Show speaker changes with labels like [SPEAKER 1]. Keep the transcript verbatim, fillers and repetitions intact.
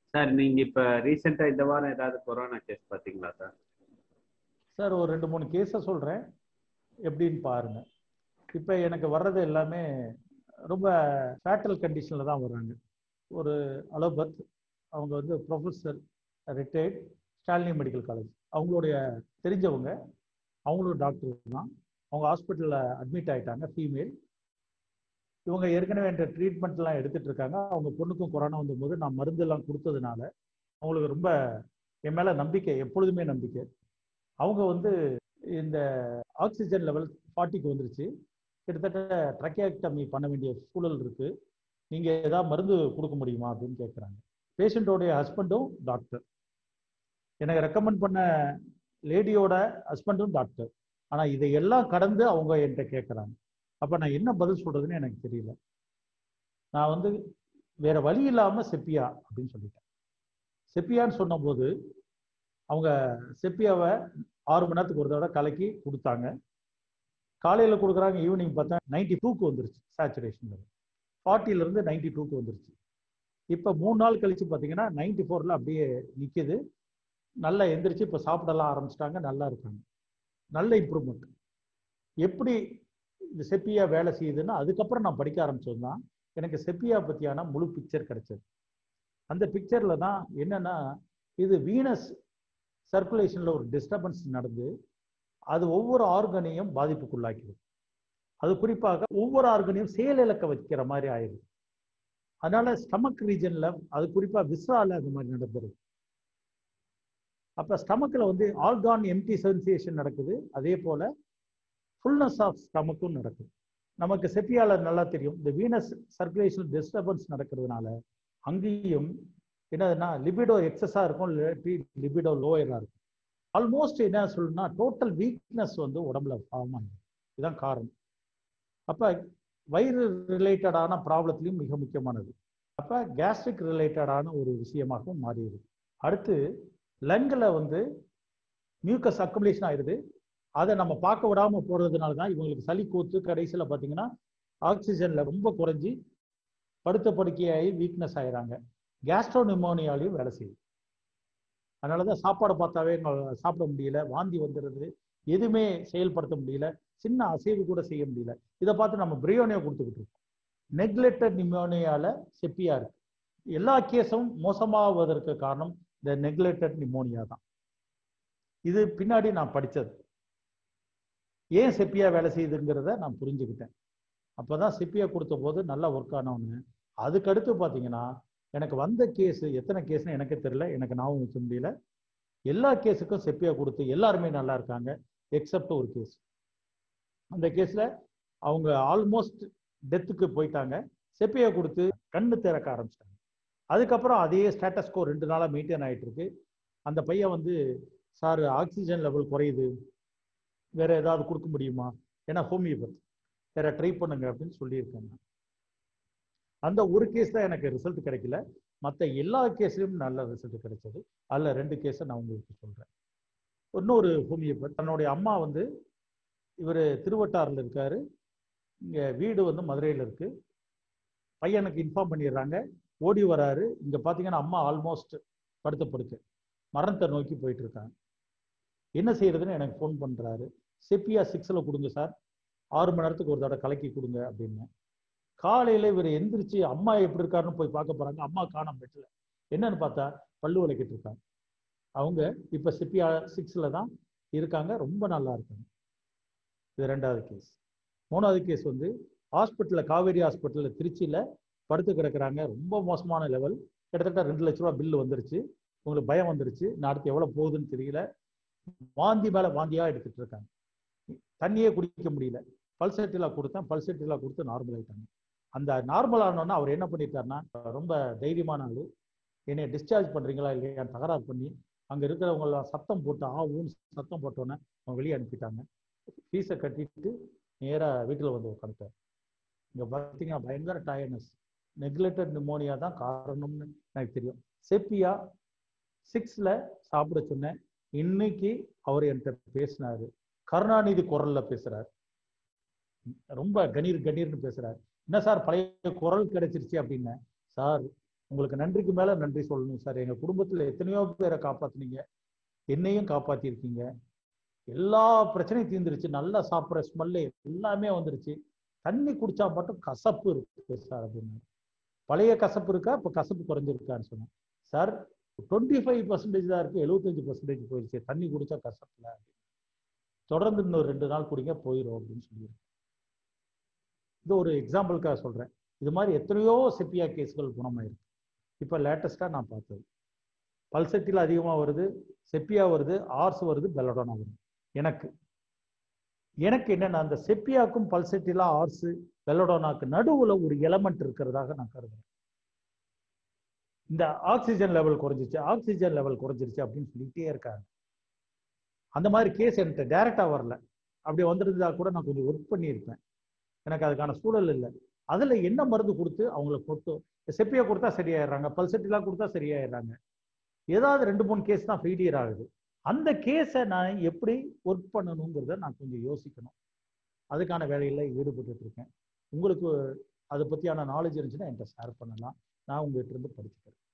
[SPEAKER 1] Sir நீங்க இப்ப ரீசெண்டா இந்த வாரம் ஏதாவது கொரோனா கேஸ் பாத்தீங்களா சார்?
[SPEAKER 2] சார் ஒரு ரெண்டு மூணு கேஸை சொல்கிறேன், எப்படின்னு பாருங்க. இப்போ எனக்கு வர்றது எல்லாமே ரொம்ப ஃபேட்டல் கண்டிஷனில் தான் வர்றாங்க. ஒரு அலோபத், அவங்க வந்து professor retired, Stanley medical college, அவங்களுடைய தெரிஞ்சவங்க, அவங்களும் டாக்டர் தான். அவங்க ஹாஸ்பிட்டலில் அட்மிட் ஆகிட்டாங்க, ஃபீமேல். இவங்க ஏற்கனவே என்ற ட்ரீட்மெண்ட்லாம் எடுத்துகிட்டு இருக்காங்க. அவங்க பொண்ணுக்கும் கொரோனா வந்தபோது நான் மருந்தெல்லாம் கொடுத்ததுனால அவங்களுக்கு ரொம்ப என் மேலே நம்பிக்கை, எப்பொழுதுமே நம்பிக்கை. அவங்க வந்து இந்த ஆக்சிஜன் லெவல் ஃபார்ட்டிக்கு வந்துருச்சு, கிட்டத்தட்ட ட்ரக்கியாக்டமி பண்ண வேண்டிய சூழல் இருக்குது, நீங்கள் ஏதாவது மருந்து கொடுக்க முடியுமா அப்படின்னு கேட்குறாங்க. பேஷண்ட்டோடைய ஹஸ்பண்டும் டாக்டர், எனக்கு ரெக்கமெண்ட் பண்ண லேடியோட ஹஸ்பண்டும் டாக்டர். ஆனால் இதையெல்லாம் கடந்து அவங்க என்கிட்ட கேட்குறாங்க. அப்போ நான் என்ன பதில் சொல்கிறதுன்னு எனக்கு தெரியல. நான் வந்து வேற வழி இல்லாமல் செப்பியா அப்படின்னு சொல்லிட்டேன். செப்பியான்னு சொன்னபோது அவங்க செப்பியாவை ஆறு மணி நேரத்துக்கு ஒரு தடவை கலக்கி கொடுத்தாங்க. காலையில் கொடுக்குறாங்க, ஈவினிங் பார்த்தா நைன்டி டூக்கு வந்துருச்சு சேச்சுரேஷன் லெவல், ஃபார்ட்டிலேருந்து நைன்டி டூக்கு வந்துருச்சு. இப்போ மூணு நாள் கழிச்சு பார்த்தீங்கன்னா நைன்டி ஃபோரில் அப்படியே நிற்கிது. நல்லா எந்திரிச்சு இப்போ சாப்பிடலாம் ஆரம்பிச்சிட்டாங்க, நல்லா இருக்காங்க, நல்ல இம்ப்ரூவ்மெண்ட். எப்படி இந்த செப்பியா வேலை செய்யுதுன்னா அதுக்கப்புறம் நான் படிக்க ஆரம்பிச்சது தான் எனக்கு செப்பியா பற்றியான முழு பிக்சர் கிடைச்சது. அந்த பிக்சரில் தான் என்னென்னா, இது வீனஸ் சர்க்குலேஷனில் ஒரு டிஸ்டர்பன்ஸ் நடந்து அது ஒவ்வொரு ஆர்கனையும் பாதிப்புக்குள்ளாக்கிது. அது குறிப்பாக ஒவ்வொரு ஆர்கனையும் செயலிழக்க வைக்கிற மாதிரி ஆயிடுது. அதனால ஸ்டமக் ரீஜனில், அது குறிப்பாக விஸ்ரால அந்த மாதிரி நடந்துருது. அப்போ ஸ்டமக்கில் வந்து ஆர்கான் எம்டி சென்சேஷன் நடக்குது, அதே போல் ஃபுல்னஸ் ஆஃப் ஸ்டமக்கும் நடக்குது. நமக்கு செப்பியால நல்லா தெரியும், இந்த வீனஸ் சர்க்குலேஷன் டிஸ்டர்பன்ஸ் நடக்கிறதுனால அங்கேயும் என்னதுன்னா லிபிடோ எக்ஸஸாக இருக்கும், லிபிடோ லோயராக இருக்கும். ஆல்மோஸ்ட் என்ன சொல்லணும்னா டோட்டல் வீக்னஸ் வந்து உடம்புல ஃபார்ம் ஆகுது. இதுதான் காரணம். அப்போ வயிறு ரிலேட்டடான ப்ராப்ளத்துலையும் மிக முக்கியமானது. அப்போ கேஸ்ட்ரிக் ரிலேட்டடான ஒரு விஷயமாகவும் மாறிடுது. அடுத்து லங்கில் வந்து மியூக்கஸ் அக்குமுலேஷன் ஆயிடுது. அதை நம்ம பார்க்க விடாமல் போகிறதுனால தான் இவங்களுக்கு சளி கூத்து கடைசியில் பார்த்தீங்கன்னா ஆக்சிஜனில் ரொம்ப குறைஞ்சி படுத்த படுக்கையாகி வீக்னஸ் ஆயிடுறாங்க. கேஸ்ட்ரோ நிமோனியாலையும் வேலை செய்யுது. அதனால தான் சாப்பாடை பார்த்தாவே சாப்பிட முடியல, வாந்தி வந்துடுது, எதுவுமே செயல்படுத்த முடியல, சின்ன அசைவு கூட செய்ய முடியல. இதை பார்த்து நம்ம பிரியோனியா கொடுத்துக்கிட்டு இருக்கோம். நெக்லெக்டட் நிமோனியால செப்பியா இருக்கு. எல்லா கேஸும் மோசமாவதற்கு காரணம் இந்த நெக்லெக்டட் நிமோனியா தான். இது பின்னாடி நான் படித்தது. ஏன் செப்பியா வேலை செய்யுதுங்கிறத நான் புரிஞ்சுக்கிட்டேன். அப்போதான் செப்பியா கொடுத்த போது நல்லா ஒர்க் ஆனவொன்னு. அதுக்கடுத்து பார்த்தீங்கன்னா எனக்கு வந்த கேஸு எத்தனை கேஸ்னு எனக்கே தெரியல, எனக்கு ஞாபகம் வச்ச முடியல. எல்லா கேஸுக்கும் செப்பியா கொடுத்து எல்லாருமே நல்லா இருக்காங்க, எக்ஸப்ட் ஒரு கேஸ். அந்த கேஸில் அவங்க ஆல்மோஸ்ட் டெத்துக்கு போயிட்டாங்க. செப்பியா கொடுத்து கண்ணு திறக்க ஆரம்பிச்சிட்டாங்க. அதுக்கப்புறம் அதே ஸ்டேட்டஸ்கோ ரெண்டு நாளாக மெயின்டைன் ஆகிட்டு இருக்கு. அந்த பையன் வந்து, சார் ஆக்சிஜன் லெவல் குறையுது, வேற ஏதாவது கொடுக்க முடியுமா, ஏன்னா ஹோமியோபதி வேற ட்ரை பண்ணுங்க அப்படின்னு சொல்லியிருக்காங்க. அந்த ஒரு கேஸ் தான் எனக்கு ரிசல்ட் கிடைக்கல, மற்ற எல்லா கேஸ்லையும் நல்ல ரிசல்ட் கிடைச்சது. அதில் ரெண்டு கேஸை நான் உங்களுக்கு சொல்கிறேன். இன்னொரு ஹோமியோபதி, தன்னுடைய அம்மா வந்து, இவர் திருவட்டாரில் இருக்காரு, இங்கே வீடு வந்து மதுரையில் இருக்கு. பையனுக்கு இன்ஃபார்ம் பண்ணிடுறாங்க, ஓடி வராரு. இங்கே பார்த்தீங்கன்னா அம்மா ஆல்மோஸ்ட் படுத்த படுக்க மரணத்தை நோக்கி போயிட்டு இருக்காங்க. என்ன செய்யறதுன்னு எனக்கு ஃபோன் பண்ணுறாரு. செப்பியா சிக்ஸில் கொடுங்க சார், ஆறு மணி நேரத்துக்கு ஒரு தடவை கலக்கி கொடுங்க அப்படின்னு. காலையில் இவர் எந்திரிச்சு அம்மா எப்படி இருக்காருன்னு போய் பார்க்க போகிறாங்க. அம்மா காணாம பெட்டில். என்னன்னு பார்த்தா பல்லு விளக்கிட்டு இருக்காங்க. அவங்க இப்போ செப்பியா சிக்ஸில் தான் இருக்காங்க, ரொம்ப நல்லா இருக்காங்க. இது ரெண்டாவது கேஸ். மூணாவது கேஸ் வந்து ஹாஸ்பிட்டலில், காவேரி ஹாஸ்பிட்டலில் திருச்சியில் படுத்து கிடக்குறாங்க. ரொம்ப மோசமான லெவல், கிட்டத்தட்ட ரெண்டு லட்ச ரூபா பில்லு வந்துருச்சு. உங்களுக்கு பயம் வந்துருச்சு, நான் அடுத்து எவ்வளோ போகுதுன்னு தெரியல. வாந்தி மேலே வாந்தியாக எடுத்துகிட்டு இருக்காங்க, தண்ணியே குடிக்க முடியல. பல்செட்டிலா கொடுத்தேன், பல்செட்டிலா கொடுத்து நார்மல் ஆகிட்டாங்க. அந்த நார்மல் ஆனோன்னா அவர் என்ன பண்ணிட்டாருன்னா, ரொம்ப தைரியமான ஆள், என்னை டிஸ்சார்ஜ் பண்ணுறீங்களா இல்லையா தகராறு பண்ணி அங்கே இருக்கிறவங்களாம் சத்தம் போட்டு ஆ ஊன்னு சத்தம் போட்டோன்னே அவங்க வெளியே அனுப்பிட்டாங்க. ஃபீஸை கட்டிட்டு நேராக வீட்டில் வந்து உட்காந்துட்டார். இங்கே பார்த்தீங்கன்னா பயங்கர டயர்ட்னஸ், நெக்லெக்டட் நிமோனியா தான் காரணம்னு எனக்கு தெரியும். செப்பியா சிக்ஸில் சாப்பிட சொன்னேன். இன்னைக்கு அவர் என்கிட்ட பேசினாரு, கருணாநிதி குரல்ல பேசுறாரு, ரொம்ப கணீர் கணீர்னு பேசுறாரு. என்ன சார் பழைய குரல் கிடைச்சிருச்சு அப்படின்னு. சார் உங்களுக்கு நன்றிக்கு மேல நன்றி சொல்லணும் சார். எங்க குடும்பத்துல எத்தனையோ பேரை காப்பாத்துனீங்க, என்னையும் காப்பாத்திருக்கீங்க. எல்லா பிரச்சனையும் தீர்ந்துருச்சு. நல்லா சாப்பிட்ற ஸ்மெல்லு எல்லாமே வந்துருச்சு. தண்ணி குடிச்சா மட்டும் கசப்பு இருக்கு சார் அப்படின்னு. பழைய கசப்பு இருக்கா, இப்போ கசப்பு குறைஞ்சிருக்கான்னு சொன்னேன். சார் டுவெண்ட்டி ஃபைவ் பர்சன்டேஜ் தான் இருக்கு, எழுபத்தஞ்சு பர்சன்டேஜ் போயிடுச்சு. தண்ணி குடிச்சா கசப்புல, தொடர்ந்து இன்னொரு ரெண்டு நாள் குடிங்க போயிடும் அப்படின்னு சொல்லியிருக்கேன். இது ஒரு எக்ஸாம்பிளுக்காக சொல்றேன். இது மாதிரி எத்தனையோ செப்பியா கேஸ்கள் குணமாயிருக்கு. இப்போ லேட்டஸ்டா நான் பார்த்தது பல்செட்டில் அதிகமா வருது, செப்பியா வருது, ஆர்ஸ் வருது, பெலடோனா வருது. எனக்கு எனக்கு என்னன்னா அந்த செப்பியாக்கும் பல்செட்டிலா ஆர்ஸ் பெலடோனாக்கு நடுவுல ஒரு எலமெண்ட் இருக்கிறதாக நான் கருதுறேன். இந்த ஆக்சிஜன் லெவல் குறைஞ்சிச்சு, ஆக்சிஜன் லெவல் குறைஞ்சிருச்சு அப்படின்னு சொல்லிட்டே இருக்காங்க. அந்த மாதிரி கேஸ் என்கிட்ட டைரக்டா வரல. அப்படி வந்திருந்தா கூட நான் கொஞ்சம் ஒர்க் பண்ணியிருப்பேன். எனக்கு அதுக்கான சூழல் இல்லை. அதுல என்ன மருந்து கொடுத்து அவங்கள போட்டு செப்பியா கொடுத்தா சரியாயிடுறாங்க, பல்செட்டிலா கொடுத்தா சரியாயிடுறாங்க. ஏதாவது ரெண்டு மூணு கேஸ் தான் ஃபெயிலியர் ஆகுது. அந்த கேஸை நான் எப்படி ஒர்க் பண்ணணுங்கிறத நான் கொஞ்சம் யோசிக்கணும். அதுக்கான வேலையில ஈடுபட்டு இருக்கேன். உங்களுக்கு அதை பத்தியான நாலேஜ் இருந்துச்சுன்னா என்கிட்ட ஷேர் பண்ணலாம். நான் உங்ககிட்ட இருந்து படிச்சுக்கிறேன்.